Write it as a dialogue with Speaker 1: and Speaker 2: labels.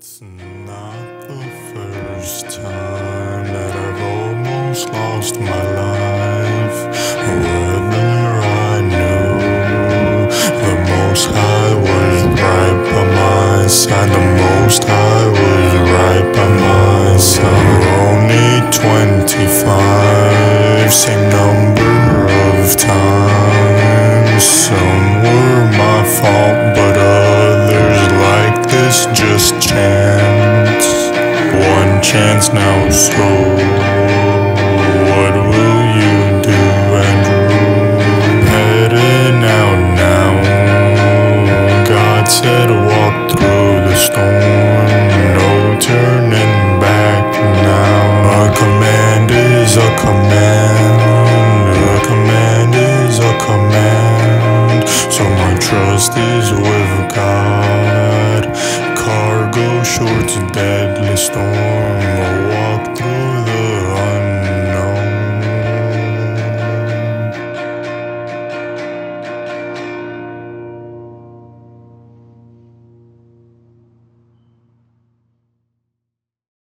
Speaker 1: It's not the first time that I've almost lost my life. Whether I knew the Most High was right by my side, the Most High was right by my side. We're only 25, same number of times. Some were my fault, but others like this just chance. One chance now, so what will you do, Andrew? Heading out now. God said walk through the storm, no turning back now. A command is a command, a command is a command. So my trust is with God. Cargo shorts, deadly storm.